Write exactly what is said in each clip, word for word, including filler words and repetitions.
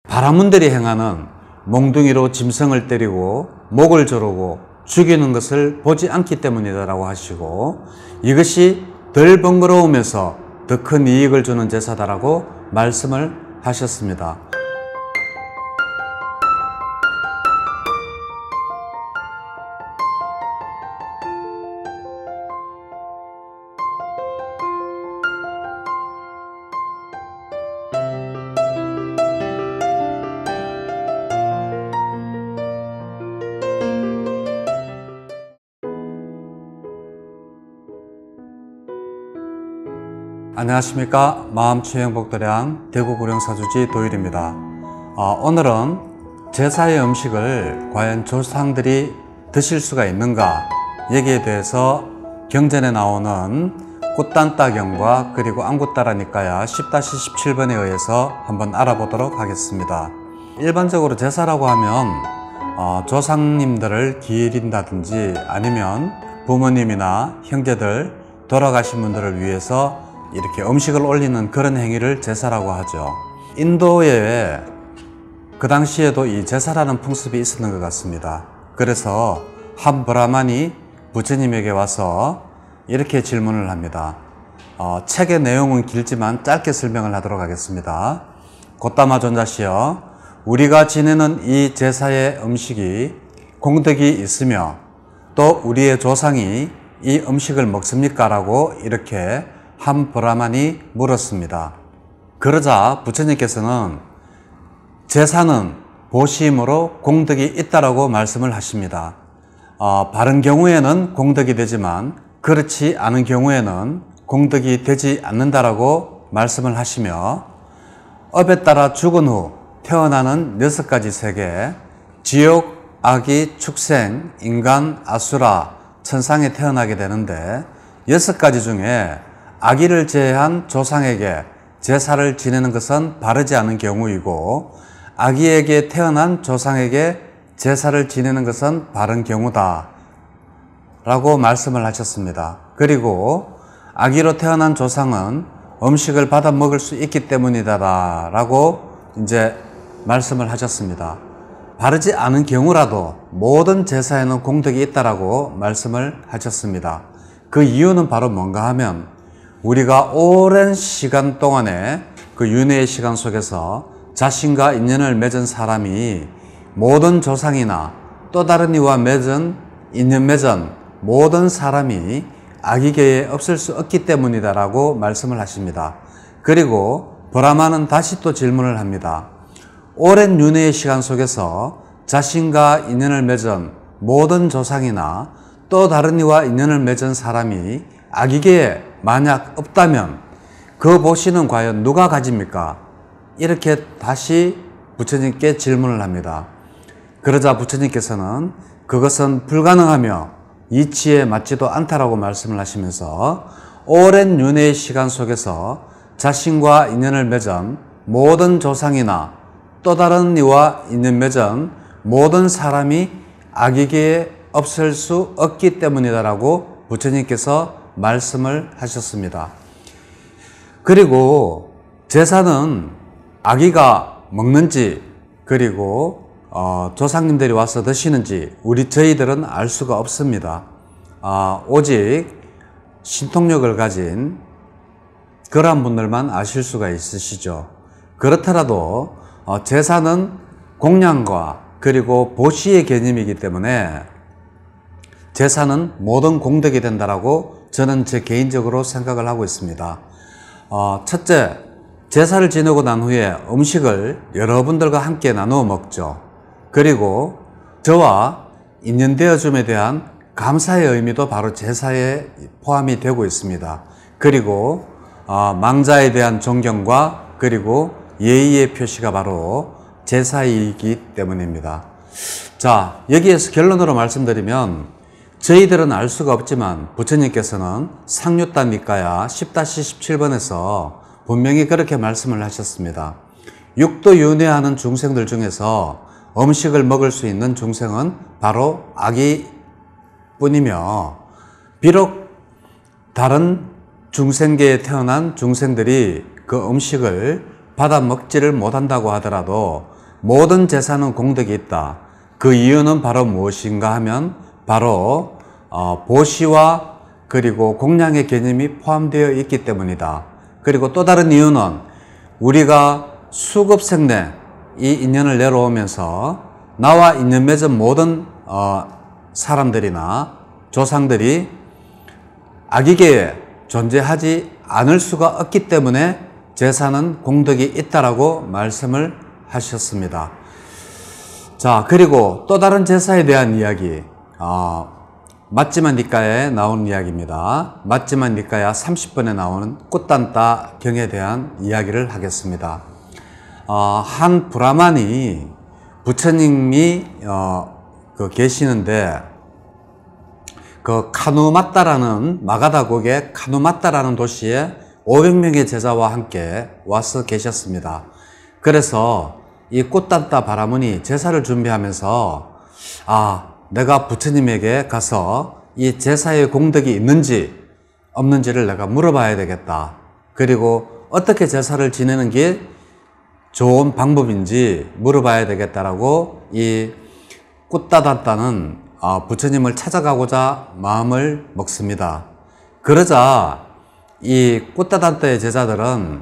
바라문들이 행하는 몽둥이로 짐승을 때리고 목을 조르고 죽이는 것을 보지 않기 때문이다라고 하시고, 이것이 덜 번거로우면서 더 큰 이익을 주는 제사다라고 말씀을 하셨습니다. 안녕하십니까. 마음치유행복도량 대구구령사주지 도일입니다. 어, 오늘은 제사의 음식을 과연 조상들이 드실 수가 있는가, 여기에 대해서 경전에 나오는 굿단따경과 그리고 안굿따라니까야 십 십칠 번에 의해서 한번 알아보도록 하겠습니다. 일반적으로 제사라고 하면 어, 조상님들을 기린다든지 아니면 부모님이나 형제들, 돌아가신 분들을 위해서 이렇게 음식을 올리는 그런 행위를 제사라고 하죠. 인도에 그 당시에도 이 제사라는 풍습이 있었는 것 같습니다. 그래서 한 브라만이 부처님에게 와서 이렇게 질문을 합니다. 어, 책의 내용은 길지만 짧게 설명을 하도록 하겠습니다. 고따마 존자시여, 우리가 지내는 이 제사의 음식이 공덕이 있으며 또 우리의 조상이 이 음식을 먹습니까? 라고 이렇게 한 브라만이 물었습니다. 그러자 부처님께서는 제사는 보시임으로 공덕이 있다라고 말씀을 하십니다. 어, 바른 경우에는 공덕이 되지만 그렇지 않은 경우에는 공덕이 되지 않는다라고 말씀을 하시며, 업에 따라 죽은 후 태어나는 여섯 가지 세계, 지옥, 악이, 축생, 인간, 아수라, 천상에 태어나게 되는데, 여섯 가지 중에 악의를 제외한 조상에게 제사를 지내는 것은 바르지 않은 경우이고, 악의에게 태어난 조상에게 제사를 지내는 것은 바른 경우다 라고 말씀을 하셨습니다. 그리고 악의로 태어난 조상은 음식을 받아 먹을 수 있기 때문이다 라고 이제 말씀을 하셨습니다. 바르지 않은 경우라도 모든 제사에는 공덕이 있다라고 말씀을 하셨습니다. 그 이유는 바로 뭔가 하면, 우리가 오랜 시간 동안에 그 윤회의 시간 속에서 자신과 인연을 맺은 사람이 모든 조상이나 또 다른 이와 맺은 인연 맺은 모든 사람이 악의계에 없을 수 없기 때문이다 라고 말씀을 하십니다. 그리고 브라마는 다시 또 질문을 합니다. 오랜 윤회의 시간 속에서 자신과 인연을 맺은 모든 조상이나 또 다른 이와 인연을 맺은 사람이 악의계에 만약 없다면 그 보시는 과연 누가 가집니까? 이렇게 다시 부처님께 질문을 합니다. 그러자 부처님께서는 그것은 불가능하며 이치에 맞지도 않다라고 말씀을 하시면서, 오랜 윤회의 시간 속에서 자신과 인연을 맺은 모든 조상이나 또 다른 이와 인연 맺은 모든 사람이 악의계에 없을 수 없기 때문이다라고 부처님께서 말씀을 하셨습니다. 그리고 제사는 아기가 먹는지 그리고 어, 조상님들이 와서 드시는지 우리 저희들은 알 수가 없습니다. 어, 오직 신통력을 가진 그러한 분들만 아실 수가 있으시죠. 그렇더라도 어, 제사는 공양과 그리고 보시의 개념이기 때문에 제사는 모든 공덕이 된다라고 저는 제 개인적으로 생각을 하고 있습니다. 어, 첫째, 제사를 지내고 난 후에 음식을 여러분들과 함께 나누어 먹죠. 그리고 저와 인연되어줌에 대한 감사의 의미도 바로 제사에 포함이 되고 있습니다. 그리고 어, 망자에 대한 존경과 그리고 예의의 표시가 바로 제사이기 때문입니다. 자, 여기에서 결론으로 말씀드리면, 저희들은 알 수가 없지만 부처님께서는 상류따 니까야 십 십칠 번에서 분명히 그렇게 말씀을 하셨습니다. 육도 윤회하는 중생들 중에서 음식을 먹을 수 있는 중생은 바로 아기 뿐이며, 비록 다른 중생계에 태어난 중생들이 그 음식을 받아 먹지를 못한다고 하더라도 모든 제사는 공덕이 있다. 그 이유는 바로 무엇인가 하면 바로 어, 보시와 그리고 공양의 개념이 포함되어 있기 때문이다. 그리고 또 다른 이유는 우리가 수급생내 이 인연을 내려오면서 나와 인연 맺은 모든 어, 사람들이나 조상들이 악이계에 존재하지 않을 수가 없기 때문에 제사는 공덕이 있다라고 말씀을 하셨습니다. 자, 그리고 또 다른 제사에 대한 이야기, 어, 맞지마 니까에 나오는 이야기입니다. 맞지마 니까야 삼십 번에 나오는 꽃단따 경에 대한 이야기를 하겠습니다. 어, 한 브라만이 부처님이 어, 그 계시는데 그 카누마따라는 마가다국의 카누마따라는 도시에 오백 명의 제자와 함께 와서 계셨습니다. 그래서 이 꽃단따 바라문이 제사를 준비하면서 아, 내가 부처님에게 가서 이 제사의 공덕이 있는지 없는지를 내가 물어봐야 되겠다. 그리고 어떻게 제사를 지내는 게 좋은 방법인지 물어봐야 되겠다라고 이 꽃다단따는 부처님을 찾아가고자 마음을 먹습니다. 그러자 이 꽃다단따의 제자들은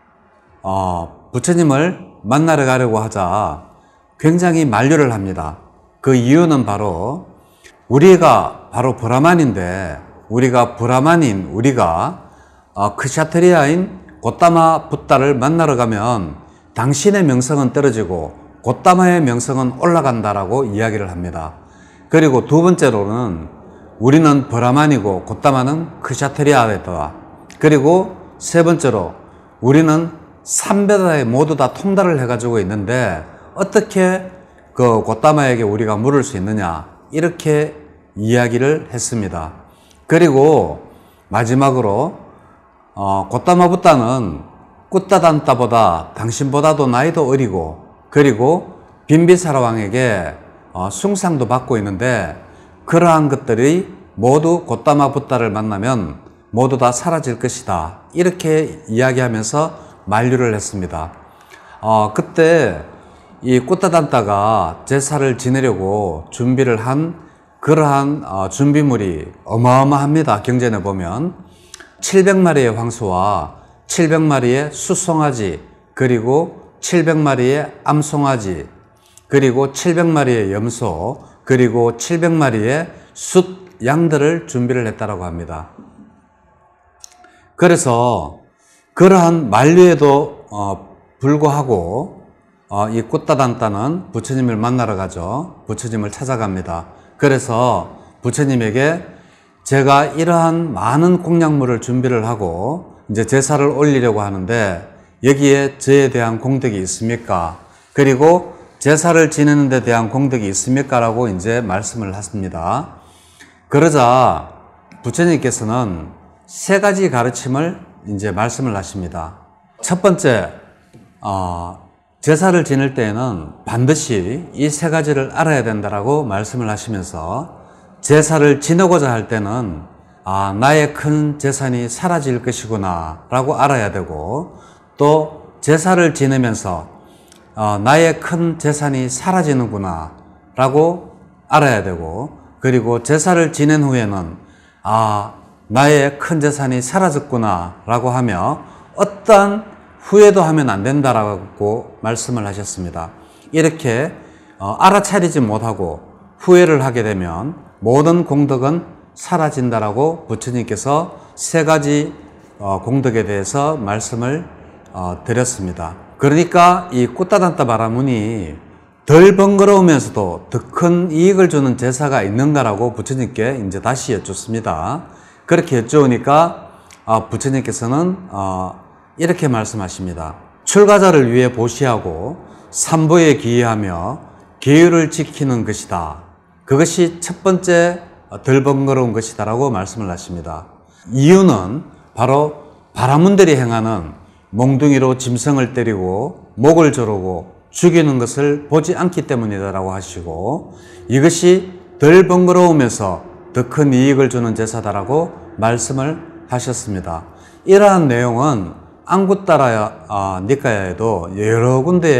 부처님을 만나러 가려고 하자 굉장히 만류를 합니다. 그 이유는 바로 우리가 바로 브라만인데 우리가 브라만인 우리가 크샤트리아인 고타마 붓다를 만나러 가면 당신의 명성은 떨어지고 고타마의 명성은 올라간다라고 이야기를 합니다. 그리고 두 번째로는 우리는 브라만이고 고타마는 크샤트리아다. 그리고 세 번째로 우리는 삼배다에 모두 다 통달을 해가지고 있는데 어떻게 그 고타마에게 우리가 물을 수 있느냐 이렇게 이야기를 했습니다. 그리고 마지막으로 어, 고타마 붓다는 꽃다단따보다 당신보다도 나이도 어리고 그리고 빈비사라 왕에게 어, 숭상도 받고 있는데 그러한 것들이 모두 고타마 붓다를 만나면 모두 다 사라질 것이다. 이렇게 이야기하면서 만류를 했습니다. 어, 그때 이 꽃다단따가 제사를 지내려고 준비를 한 그러한 어, 준비물이 어마어마합니다. 경전에 보면 칠백 마리의 황소와 칠백 마리의 숫송아지 그리고 칠백 마리의 암송아지 그리고 칠백 마리의 염소 그리고 칠백 마리의 숫 양들을 준비를 했다라고 합니다. 그래서 그러한 만류에도 어, 불구하고 어, 이 꽃다단따는 부처님을 만나러 가죠. 부처님을 찾아갑니다. 그래서 부처님에게 제가 이러한 많은 공약물을 준비를 하고 이제 제사를 올리려고 하는데 여기에 저에 대한 공덕이 있습니까? 그리고 제사를 지내는 데 대한 공덕이 있습니까? 라고 이제 말씀을 하십니다. 그러자 부처님께서는 세 가지 가르침을 이제 말씀을 하십니다. 첫 번째, 어, 제사를 지낼 때에는 반드시 이 세 가지를 알아야 된다라고 말씀을 하시면서 제사를 지내고자 할 때는 아, 나의 큰 재산이 사라질 것이구나 라고 알아야 되고 또 제사를 지내면서 어, 나의 큰 재산이 사라지는구나 라고 알아야 되고 그리고 제사를 지낸 후에는 아, 나의 큰 재산이 사라졌구나 라고 하며 어떠한 후회도 하면 안 된다라고 말씀을 하셨습니다. 이렇게 어, 알아차리지 못하고 후회를 하게 되면 모든 공덕은 사라진다라고 부처님께서 세 가지 어, 공덕에 대해서 말씀을 어, 드렸습니다. 그러니까 이 꽃다단따 바라문이 덜 번거로우면서도 더 큰 이익을 주는 제사가 있는가라고 부처님께 이제 다시 여쭙습니다. 그렇게 여쭈으니까 어, 부처님께서는 어, 이렇게 말씀하십니다. 출가자를 위해 보시하고 삼보에 기여하며 계율을 지키는 것이다. 그것이 첫 번째 덜 번거로운 것이다 라고 말씀을 하십니다. 이유는 바로 바라문들이 행하는 몽둥이로 짐승을 때리고 목을 조르고 죽이는 것을 보지 않기 때문이다 라고 하시고 이것이 덜 번거로우면서 더 큰 이익을 주는 제사다라고 말씀을 하셨습니다. 이러한 내용은 앙구따라 어, 니까야에도 여러 군데에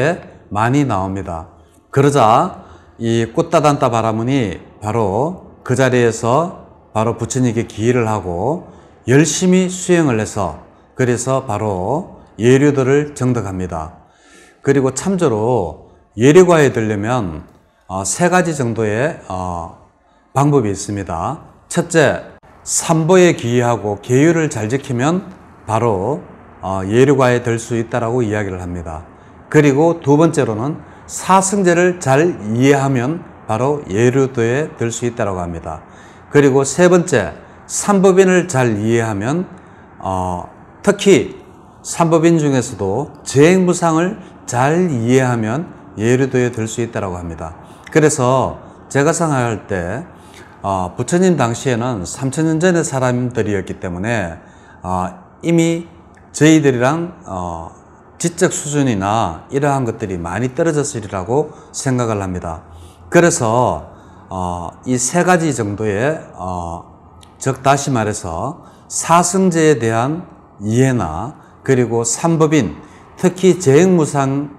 많이 나옵니다. 그러자 이 꽃다단타 바라문이 바로 그 자리에서 바로 부처님께 기의를 하고 열심히 수행을 해서 그래서 바로 예류도를 정득합니다. 그리고 참조로 예류과에 들려면 어, 세 가지 정도의 어, 방법이 있습니다. 첫째, 삼보에 기의하고 계율을 잘 지키면 바로 어, 예류과에 들 수 있다라고 이야기를 합니다. 그리고 두 번째로는 사승제를 잘 이해하면 바로 예류도에 들 수 있다고 합니다. 그리고 세 번째, 삼법인을 잘 이해하면 어, 특히 삼법인 중에서도 재행무상을 잘 이해하면 예류도에 들 수 있다고 합니다. 그래서 제가 생각할 때 어, 부처님 당시에는 삼천 년 전의 사람들이었기 때문에 어, 이미 저희들이랑 어, 지적 수준이나 이러한 것들이 많이 떨어졌으리라고 생각을 합니다. 그래서 어, 이 세 가지 정도의 어, 즉 다시 말해서 사승제에 대한 이해나 그리고 삼법인 특히 재행무상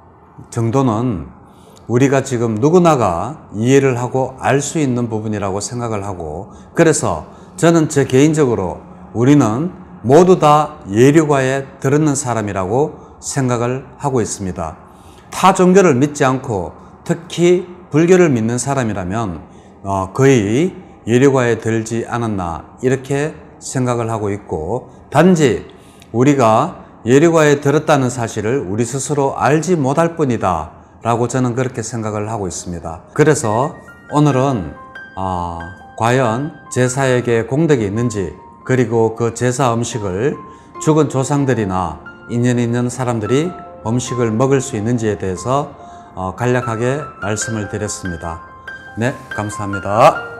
정도는 우리가 지금 누구나가 이해를 하고 알 수 있는 부분이라고 생각을 하고 그래서 저는 제 개인적으로 우리는 모두 다 예류과에 들었는 사람이라고 생각을 하고 있습니다. 타 종교를 믿지 않고 특히 불교를 믿는 사람이라면 어, 거의 예류과에 들지 않았나 이렇게 생각을 하고 있고 단지 우리가 예류과에 들었다는 사실을 우리 스스로 알지 못할 뿐이다 라고 저는 그렇게 생각을 하고 있습니다. 그래서 오늘은 어, 과연 제사에게 공덕이 있는지 그리고 그 제사 음식을 죽은 조상들이나 인연 있는 사람들이 음식을 먹을 수 있는지에 대해서 어, 간략하게 말씀을 드렸습니다. 네, 감사합니다.